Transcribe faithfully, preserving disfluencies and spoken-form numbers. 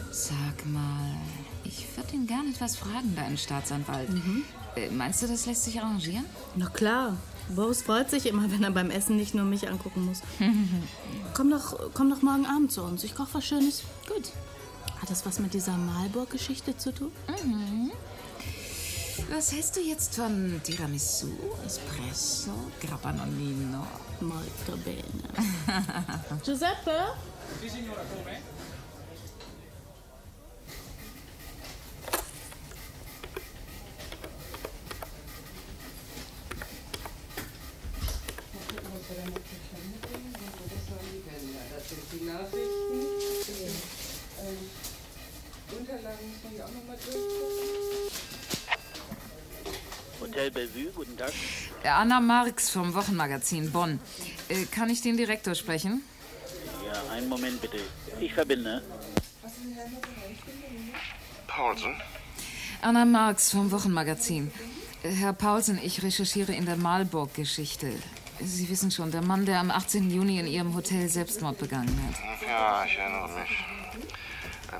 Sag mal, ich würde ihn gerne etwas fragen, deinen Staatsanwalt. Mhm. Äh, meinst du, das lässt sich arrangieren? Na klar. Boris freut sich immer, wenn er beim Essen nicht nur mich angucken muss. komm, doch, komm doch morgen Abend zu uns. Ich koche was Schönes. Gut. Hat das was mit dieser Marlborough-Geschichte zu tun? Mhm. Was hältst du jetzt von Tiramisu, Espresso, Grappanolino? Molto bene. Giuseppe? Sì, signora, come? Das sind die Nachrichten. Ähm, Unterlagen muss man ja auch nochmal durchgucken. Hotel Bellevue, guten Tag. Anna Marx vom Wochenmagazin Bonn. Äh, kann ich den Direktor sprechen? Ja, einen Moment bitte. Ich verbinde. Paulsen? Anna Marx vom Wochenmagazin. Äh, Herr Paulsen, ich recherchiere in der Marlborough-Geschichte. Sie wissen schon, der Mann, der am achtzehnten Juni in Ihrem Hotel Selbstmord begangen hat. Ja, ich erinnere mich.